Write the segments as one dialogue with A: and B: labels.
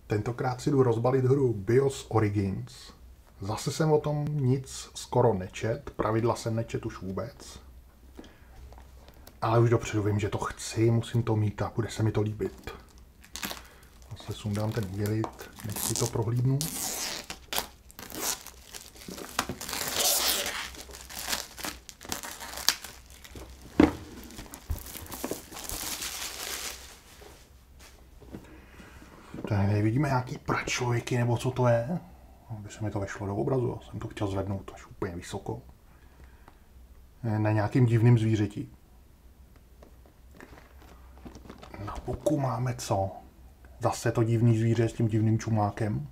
A: Tentokrát si jdu rozbalit hru BIOS Origins. Zase jsem o tom nic skoro nečet, pravidla jsem nečet už vůbec. Ale už dopředu vím, že to chci, musím to mít a bude se mi to líbit. Zase sundám ten dělit, než si to prohlídnu. Tady vidíme nějaký pračlověky, nebo co to je. Aby se mi to vešlo do obrazu, jsem to chtěl zvednout až úplně vysoko. Na nějakým divným zvířeti. Na boku máme co? Zase to divný zvíře s tím divným čumákem.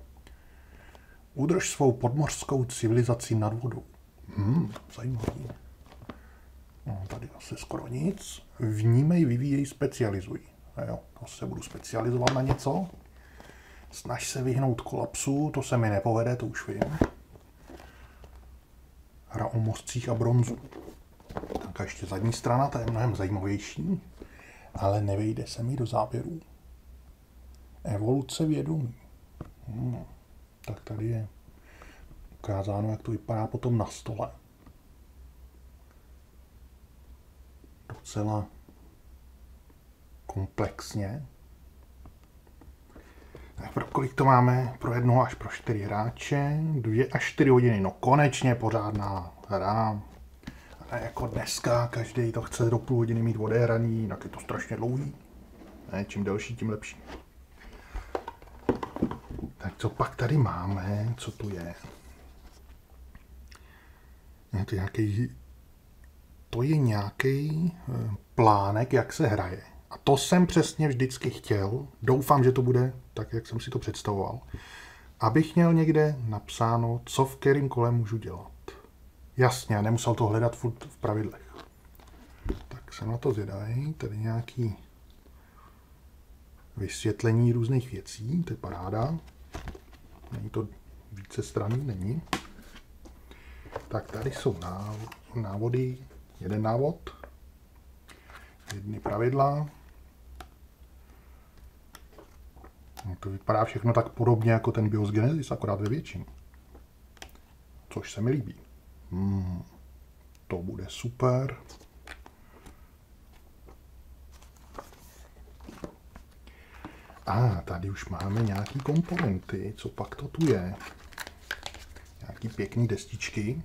A: Udrž svou podmořskou civilizaci nad vodou. Zajímavý. No, tady asi skoro nic. Vnímej, vyvíjej, specializuj. A jo, to se budu specializovat na něco. Snaž se vyhnout kolapsu, to se mi nepovede, to už vím. Hra o mozcích a bronzu. Tak a ještě zadní strana, ta je mnohem zajímavější, ale nevejde se mi do záběrů. Evoluce vědomí. Tak tady je ukázáno, jak to vypadá potom na stole. Docela komplexně. Tak pro kolik to máme? Pro 1 až pro 4 hráče. 2 až 4 hodiny. No konečně pořádná hra. A jako dneska každý to chce do půl hodiny mít odehraný, jinak je to strašně dlouhý. Ne, čím delší, tím lepší. Tak co pak tady máme? Co tu je? To je nějaký plánek, jak se hraje. A to jsem přesně vždycky chtěl. Doufám, že to bude tak, jak jsem si to představoval. Abych měl někde napsáno, co v kterém kole můžu dělat. Jasně, nemusel to hledat furt v pravidlech. Tak jsem na to zvědavý. Tady nějaký vysvětlení různých věcí. To je paráda. Není to více strany, není. Tak tady jsou návody. Jeden návod. Jedny pravidla. No, to vypadá všechno tak podobně jako ten BIOS Genesis, akorát ve větším. Což se mi líbí. To bude super. A tady už máme nějaký komponenty. Co pak to tu je? Nějaký pěkný destičky.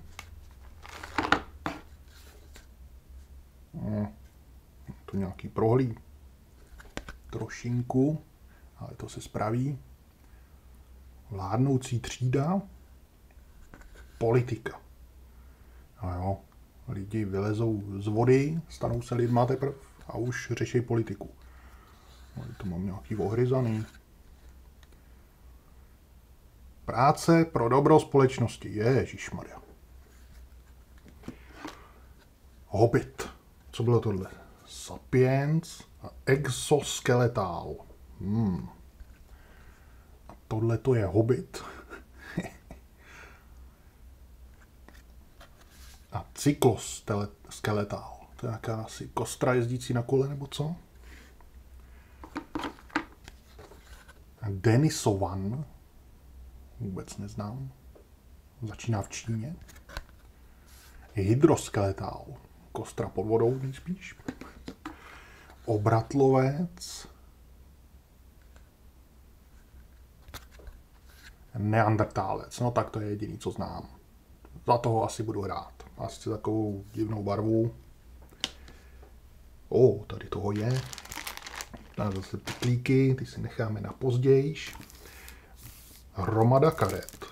A: To nějaký prohlíd. Trošinku. Ale to se spraví. Vládnoucí třída. Politika. A jo, lidi vylezou z vody, stanou se lidma teprve a už řeší politiku. To mám nějaký ohryzaný. Práce pro dobro společnosti. Ježišmarja. Hobbit. Co bylo tohle? Sapiens a exoskeletál. A tohle to je Hobbit. A cykloskeletál. To je nějaká asi kostra jezdící na kole, nebo co? A Denisovan. Vůbec neznám. Začíná v Číně. Hydroskeletál. Kostra pod vodou nejspíš. Obratlovec. Neandertálec. No tak to je jediný, co znám. Za toho asi budu hrát. Asi takovou divnou barvu. Tady toho je. Tady zase pytlíky, ty si necháme na pozdějiš. Hromada karet.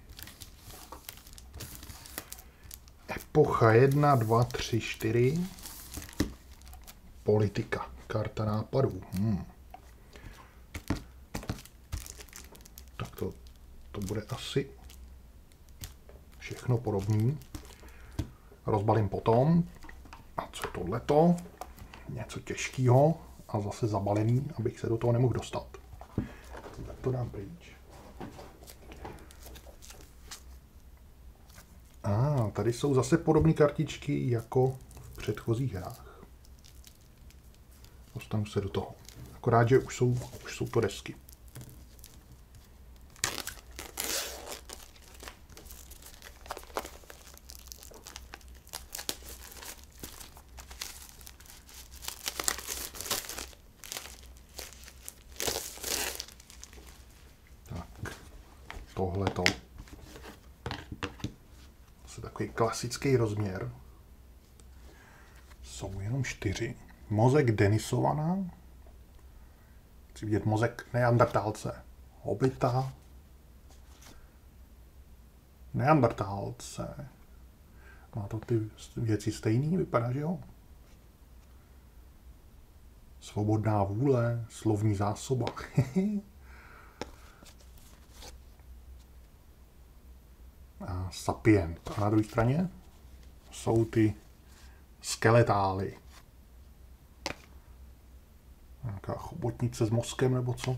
A: Epocha 1, 2, 3, 4. Politika. Karta nápadů. Tak to bude asi všechno podobný. Rozbalím potom. A co tohleto? Něco těžkého a zase zabalený, abych se do toho nemohl dostat. Tak to dám pryč. Tady jsou zase podobné kartičky jako v předchozích hrách. Dostanu se do toho. Akorát, že už jsou to desky. tohleto. To je takový klasický rozměr. Jsou jenom 4. Mozek Denisovana. Chci vidět mozek neandertálce. Hobita. Neandertálce. Má to ty věci stejný? Vypadá, že jo? Svobodná vůle, slovní zásoba. A sapient. A na druhé straně jsou ty skeletály. Nějaká chobotnice s mozkem nebo co?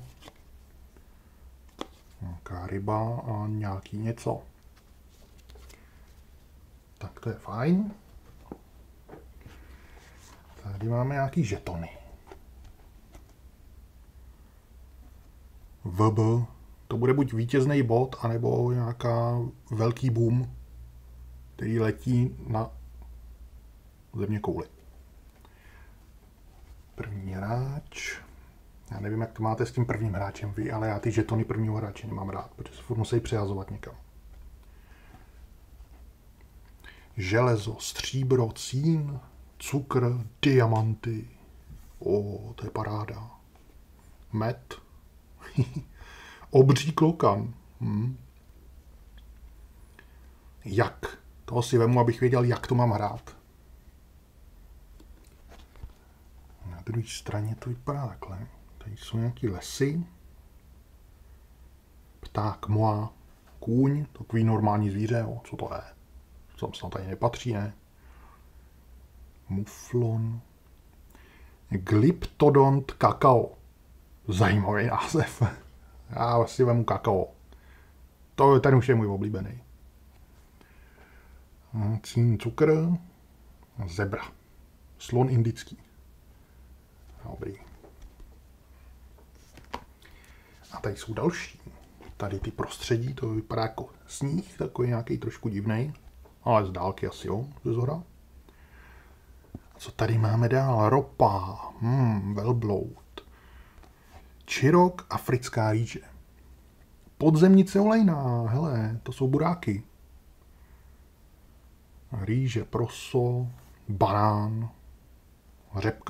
A: Nějaká ryba a nějaký něco. Tak to je fajn. Tady máme nějaký žetony. VB. To bude buď vítězný bod, anebo nějaká velký boom, který letí na zeměkouli. První hráč. Já nevím, jak to máte s tím prvním hráčem vy, ale já ty žetony prvního hráče nemám rád, protože se furt musí přihazovat někam. Železo, stříbro, cín, cukr, diamanty. To je paráda. Med. Obří klokan. Jak? Toho si vemu, abych věděl, jak to mám hrát. Na druhé straně to vypadá takhle. Tady jsou nějaký lesy. Pták, moa, kůň, takový normální zvíře. Co to je? Co snad tady nepatří, ne? Muflon. Glyptodont kakao. Zajímavý název. Já vlastně vemu kakao. Ten už je můj oblíbený. Cín, cukr. Zebra. Slon indický. Dobrý. A tady jsou další. Tady ty prostředí, to vypadá jako sníh, takový nějaký trošku divnej. Ale z dálky asi jo, ze zhora. A co tady máme dál? Ropa. Velbloud. Čirok, africká rýže. Podzemnice olejná, hele, to jsou buráky. Rýže, proso, banán, řepka.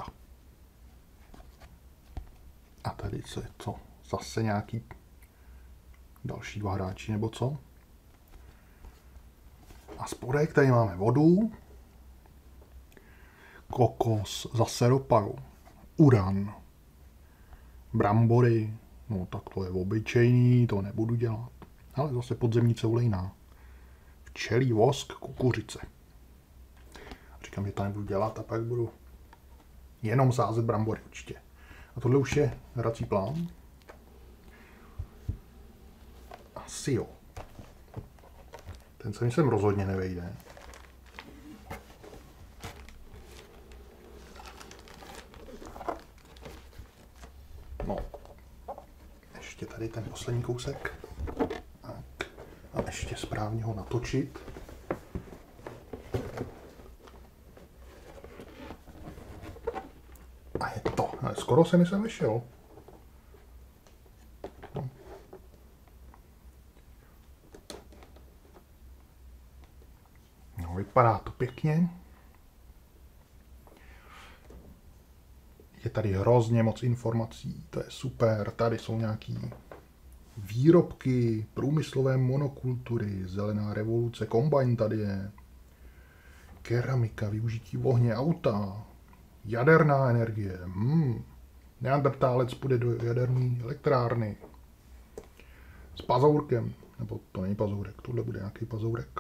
A: A tady co je to? Zase nějaký další 2 hráči, nebo co? A spodek tady máme vodu, kokos, zase ropa, uran, brambory, no tak to je obyčejný, to nebudu dělat. Ale zase podzemnice olejná. Včelí vosk, kukuřice. Říkám, že to nebudu dělat a pak budu jenom sázet brambory určitě. A tohle už je hrací plán. Asi jo. Ten se mi sem rozhodně nevejde. No. Ještě tady ten poslední kousek. Tak. A ještě správně ho natočit. A je to. Skoro se mi sem vešel. No, vypadá to pěkně. Je tady hrozně moc informací, to je super. Tady jsou nějaký výrobky, průmyslové monokultury, zelená revoluce, kombajn tady je. Keramika, využití ohně, auta, jaderná energie. Neandertálec půjde do jaderné elektrárny. S pazourkem. Nebo to není pazourek, tohle bude nějaký pazourek.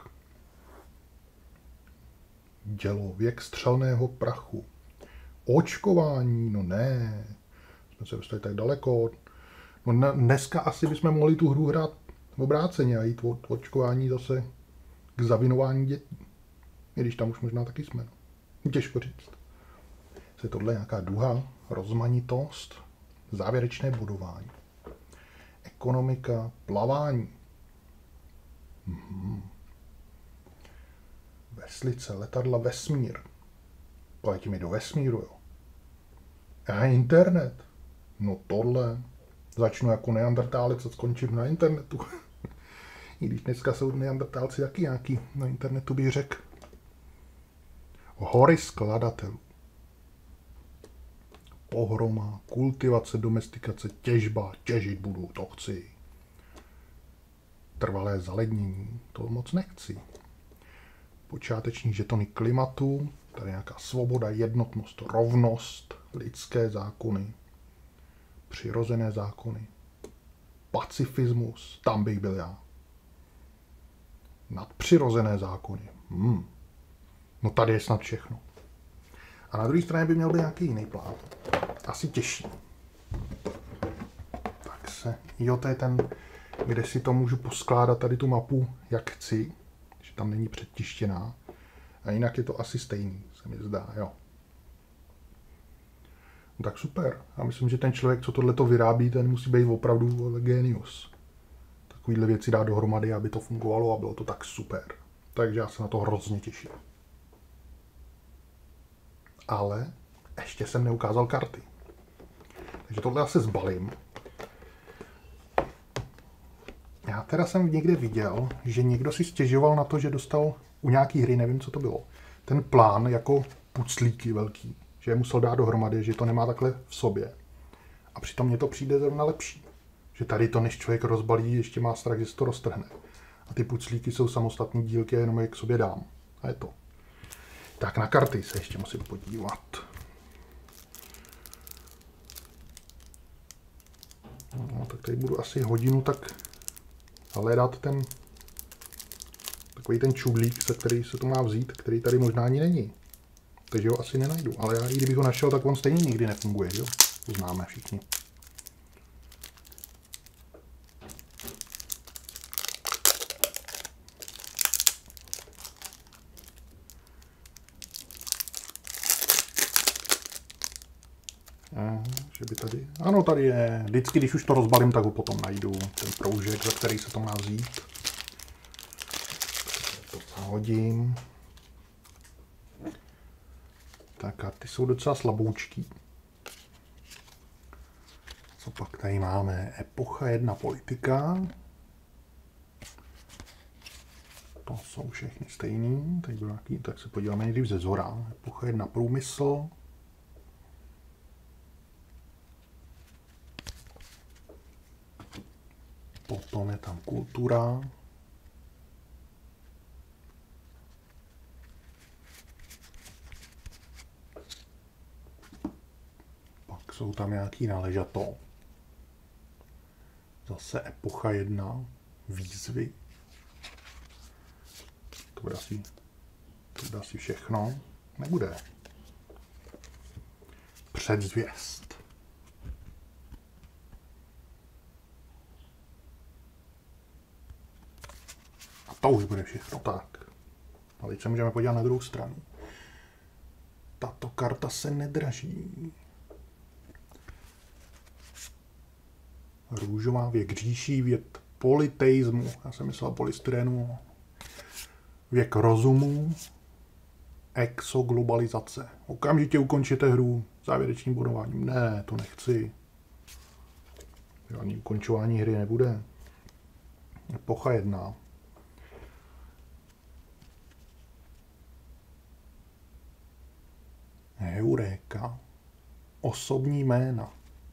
A: Dělo, věk střelného prachu. Očkování, no ne. Jsme se dostali tak daleko. No dneska asi bychom mohli tu hru hrát obráceně a jít od očkování zase k zavinování dětí. I když tam už možná taky jsme. No. Těžko říct. Je tohle nějaká duha, rozmanitost, závěrečné budování. Ekonomika, plavání. Veslice, letadla, vesmír. Poletí mi do vesmíru, jo. A internet. No tohle. Začnu jako neandertálec a skončím na internetu. I když dneska jsou neandertálci taky nějaký na internetu, bych řekl. Hory skladatelů. Pohroma, kultivace, domestikace, těžba, těžit budu, to chci. Trvalé zalednění, to moc nechci. Počáteční žetony klimatu, tady nějaká svoboda, jednotnost, rovnost, lidské zákony, přirozené zákony, pacifismus, tam bych byl já. Nadpřirozené zákony. No tady je snad všechno. A na druhé straně by měl být nějaký jiný plán. Asi těžší. Tak se... Jo, to je ten, kde si to můžu poskládat tady tu mapu, jak chci. Že tam není předtištěná. A jinak je to asi stejný, se mi zdá, jo. No tak super. Já myslím, že ten člověk, co tohleto vyrábí, ten musí být opravdu genius. Takovýhle věci dát dohromady, aby to fungovalo a bylo to tak super. Takže já se na to hrozně těším. Ale ještě jsem neukázal karty. Takže tohle já se zbalím. Já teda jsem někde viděl, že někdo si stěžoval na to, že dostal u nějaký hry, nevím, co to bylo, ten plán jako puclíky velký. Že je musel dát dohromady, že to nemá takhle v sobě. A přitom mně to přijde zrovna lepší. Že tady to, než člověk rozbalí, ještě má strach, že se to roztrhne. A ty puclíky jsou samostatné dílky, jenom je k sobě dám. A je to. Tak na karty se ještě musím podívat. No, tak tady budu asi hodinu tak hledat ten takový ten čudlík, se který se to má vzít, který tady možná ani není. Takže ho asi nenajdu. Ale já, i kdybych ho našel, tak on stejně nikdy nefunguje, jo? To známe všichni. Že by tady... Ano, tady je. Vždycky, když už to rozbalím, tak ho potom najdu. Ten proužek, za který se to má vzít. To zahodím. Tak a ty jsou docela slaboučký. Co pak tady máme? Epocha 1 politika. To jsou všechny stejný. Tady byl nějaký, tak se podíváme nejdřív ze zhora. Epocha 1 průmysl. Potom je tam kultura. Pak jsou tam nějaký náležato. Zase epocha 1. Výzvy. To bude asi všechno. Nebude. Předzvěst. To už bude všechno, tak. A teď se můžeme podívat na druhou stranu. Tato karta se nedraží. Růžová věk říší, věk politeismu. Já jsem myslel polystyrenu. Věk rozumu. Exoglobalizace. Okamžitě ukončíte hru závěrečným bodováním. Ne, to nechci. Žádný ukončování hry nebude. Epocha 1. Heuréka. Osobní jména.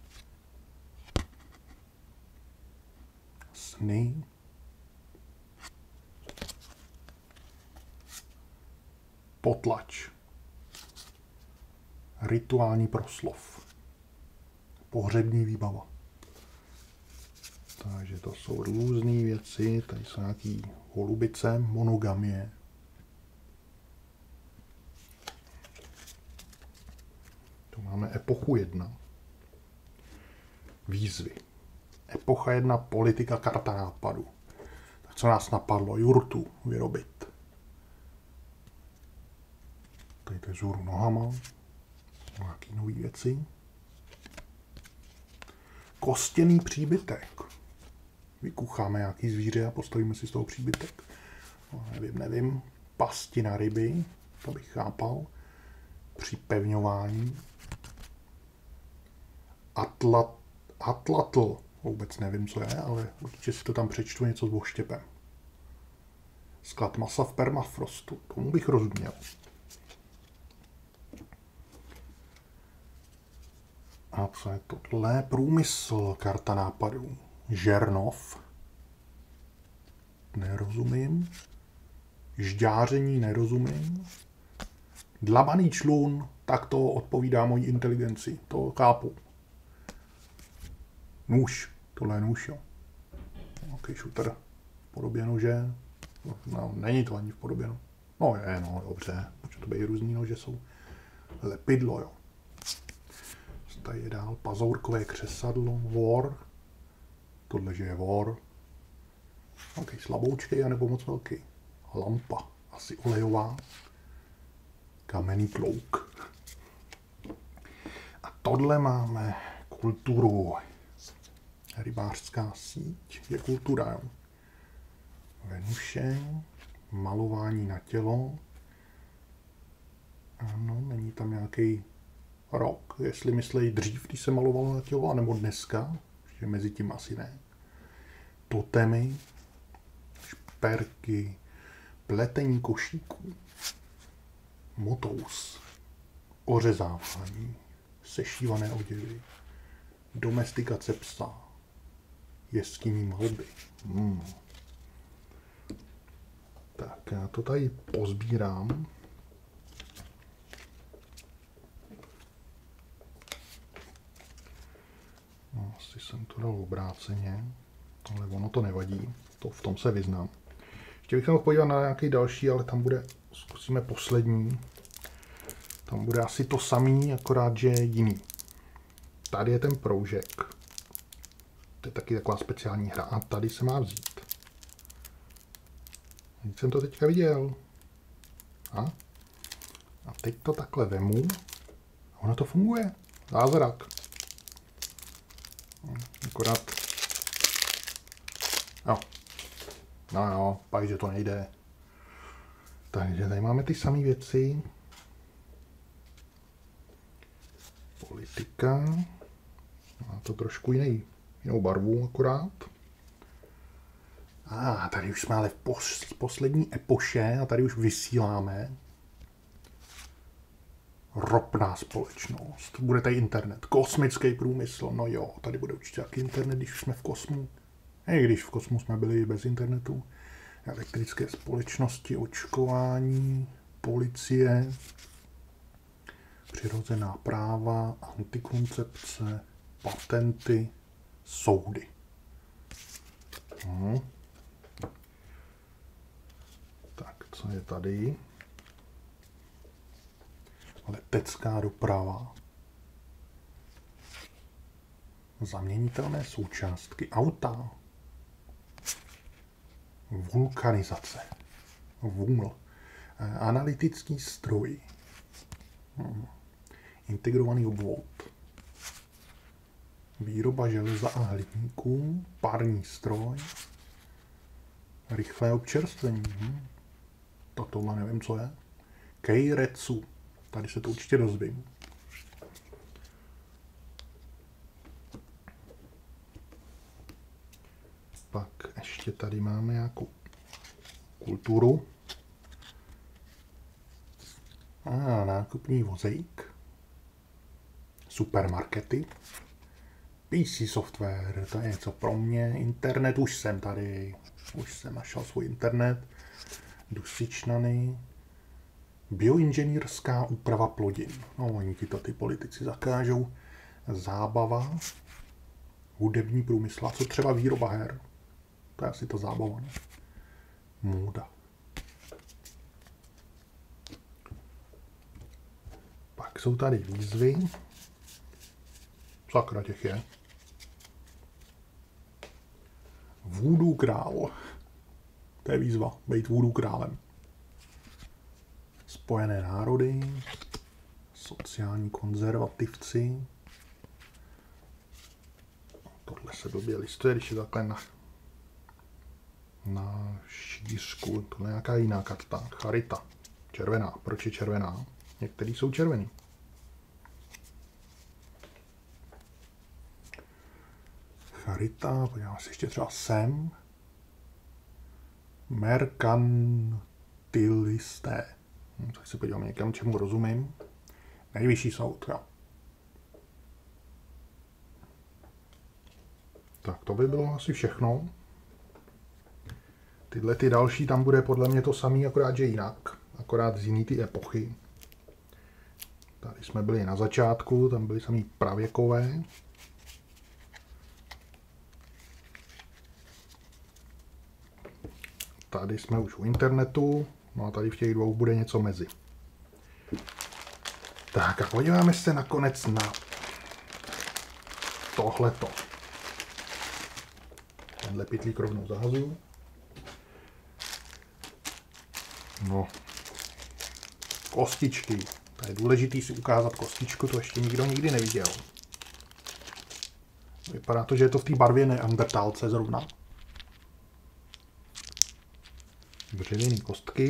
A: Sny. Potlač. Rituální proslov. Pohřební výbava. Takže to jsou různé věci. Tady jsou nějaký holubice, monogamie. Tu máme epochu 1. Výzvy. Epocha 1. Politika, karta nápadu. Tak co nás napadlo? Jurtu vyrobit. Tady to je zůru nohama. Nějaký nový věci. Kostěný příbytek. Vykucháme nějaký zvíře a postavíme si z toho příbytek. No, nevím. Pasti na ryby. To bych chápal. Připevňování. Atlatl. Vůbec nevím, co je, ale určitě si to tam přečtu, něco s voštěpem. Sklad masa v permafrostu. Tomu bych rozuměl. A co je tohle? Průmysl, karta nápadů. Žernov. Nerozumím. Žďáření nerozumím. Dlabaný člun, tak to odpovídá mojí inteligenci. To chápu. Nůž. Tohle je nůž, jo. OK, shooter. V podobě nože. No, není to ani v podobě, no. No je, no, dobře. Může to být různý nože, jsou lepidlo, jo. Tady je dál pazourkové křesadlo, vor. Tohle, že je vor. OK, slaboučkej, anebo moc velký. Lampa, asi olejová. Kamenný klouk. A tohle máme kulturu. Rybářská síť je kultura, jo. Venuše, malování na tělo. Ano, není tam nějaký rok, jestli myslejí dřív, když se malovalo na tělo, anebo dneska, že mezi tím asi ne. Totemy, šperky, pletení košíků, motous, ořezávání, sešívané oděvy, domestikace psa, jeskyní malby. Tak, já to tady pozbírám. No, asi jsem to dal obráceně, ale ono to nevadí, v tom se vyznám. Ještě bych se mohl podívat na nějaký další, ale tam bude, zkusíme poslední. Tam bude asi to samý, akorát, že jiný. Tady je ten proužek. To je taky taková speciální hra. A tady se má vzít. Teď jsem to teďka viděl. A teď to takhle vemu. A ono to funguje. Zázrak. Akorát. Jo. No jo, pak, že to nejde. Takže tady máme ty samé věci. Politika. Má to trošku jinou barvu akorát. Tady už jsme ale v poslední epoše a tady už vysíláme. Ropná společnost. Bude tady internet. Kosmický průmysl. No jo, tady bude určitě taky internet, když už jsme v kosmu. I když v kosmu jsme byli bez internetu. Elektrické společnosti, očkování, policie, přirozená práva, antikoncepce, patenty, soudy. Tak, co je tady? Letecká doprava. Zaměnitelné součástky auta. Vulkanizace. Vůl. Analytický stroj. Integrovaný obvod. Výroba železa a hliníků. Parní stroj. Rychlé občerstvení. Tohle nevím, co je. Keiretsu. Tady se to určitě dozvím. Pak ještě tady máme nějakou kulturu. Nákupní vozejk. Supermarkety. PC software, to je něco pro mě. Internet, už jsem tady. Už jsem našel svůj internet. Dusičnany. Bioinženýrská úprava plodin. No, oni ti to ty politici zakážou. Zábava. Hudební průmysl. A co třeba výroba her? To je asi ta zábava, ne? Móda. Pak jsou tady výzvy. Sakra těch je. Voodoo král. To je výzva. Být voodoo králem. Spojené národy. Sociální konzervativci. Tohle se blbě listuje, když je takhle na šířku. Tohle je nějaká jiná karta. Charita. Červená. Proč je červená? Některý jsou červený. Charita, podíváme se ještě třeba sem. Merkantilisté. Tak se podívám někam, čemu rozumím. Nejvyšší soud, jo. Tak to by bylo asi všechno. Tyhle ty další, tam bude podle mě to samý, akorát že jinak. Akorát z jiný ty epochy. Tady jsme byli na začátku, tam byly samý pravěkové. Tady jsme už u internetu, no a tady v těch dvou bude něco mezi. Tak a podíváme se nakonec na tohleto. Tenhle pytlík rovnou zahazuju. No, kostičky. To je důležité si ukázat kostičku, to ještě nikdo nikdy neviděl. Vypadá to, že je to v té barvě neandertálce zrovna. Dřevěný kostky.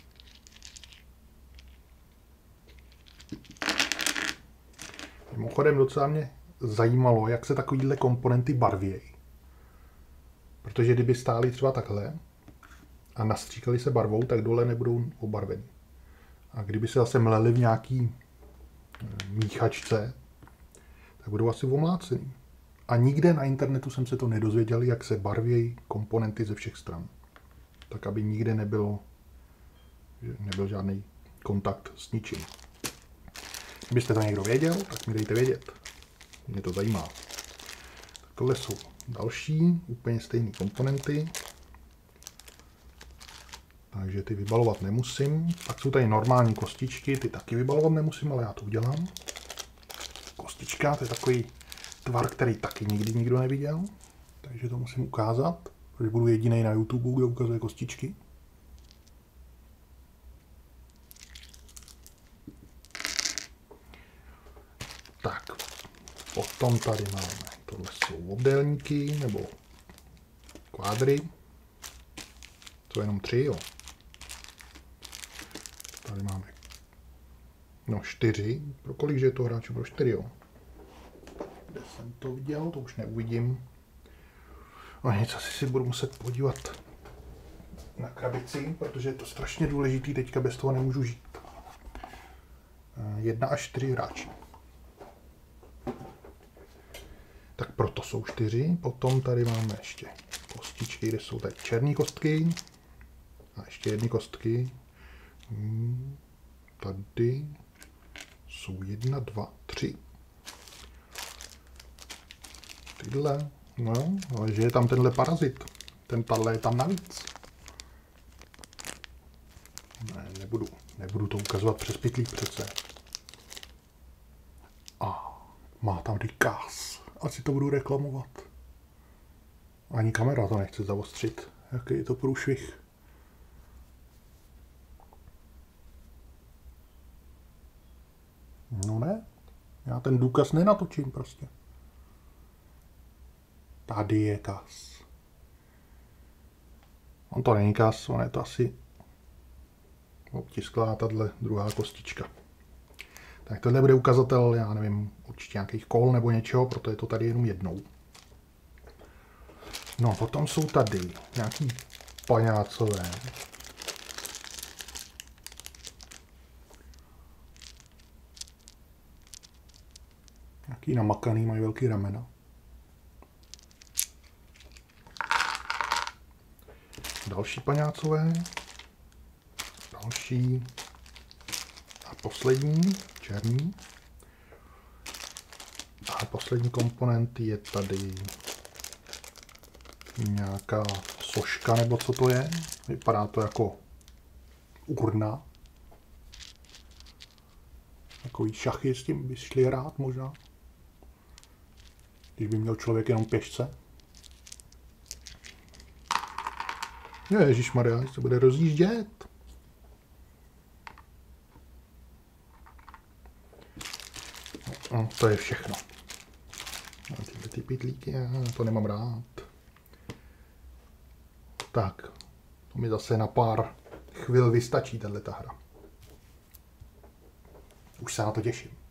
A: Mimochodem docela mě zajímalo, jak se takovýhle komponenty barvějí. Protože kdyby stály třeba takhle a nastříkali se barvou, tak dole nebudou obarveny. A kdyby se zase mleli v nějaký míchačce, tak budou asi omlácený. A nikde na internetu jsem se to nedozvěděl, jak se barvějí komponenty ze všech stran. Tak, aby nikde nebyl žádný kontakt s ničím. Kdybyste to někdo věděl, tak mi dejte vědět. Mě to zajímá. Tak tohle jsou další, úplně stejné komponenty. Takže ty vybalovat nemusím. Pak jsou tady normální kostičky, ty taky vybalovat nemusím, ale já to udělám. Kostička, to je takový tvar, který taky nikdy nikdo neviděl. Takže to musím ukázat, protože budu jediný na YouTube, kdo ukazuje kostičky. Tak, potom tady máme, tohle jsou obdélníky, nebo kvádry. To je jenom 3, jo. Tady máme, no 4, pro kolik je to hráčů, pro 4, jo. Kde jsem to viděl, to už neuvidím. No nic, asi si budu muset podívat na krabici, protože je to strašně důležitý, teďka bez toho nemůžu žít. 1 až 4 hráči. Tak proto jsou 4. Potom tady máme ještě kostičky, kde jsou tady černé kostky. A ještě jedny kostky. Tady jsou 1, 2, 3. Tyhle, no, ale že je tam tenhle parazit. Ten tahle je tam navíc. Ne, nebudu to ukazovat přes pytlík přece. A má tam Dicas. Asi to budu reklamovat. Ani kamera to nechce zaostřit. Jaký je to průšvih. No ne, já ten důkaz nenatočím prostě. Tady je kas. On to není kas, on je to asi obtisklá tahle druhá kostička. Tak tohle bude ukazatel, já nevím, určitě nějakých kol nebo něčeho, proto je to tady jenom jednou. No, potom jsou tady nějaký paňácové. Nějaký namakaný, mají velký ramena. Další paňácové. Další. A poslední, černý. A poslední komponent je tady nějaká soška, nebo co to je. Vypadá to jako urna. Takový šachy s tím by šli hrát možná. Když by měl člověk jenom pěšce. Ježišmarja, se bude rozjíždět. No, to je všechno. Tyhle ty pytlíky, já to nemám rád. Tak, to mi zase na pár chvil vystačí tato hra. Už se na to těším.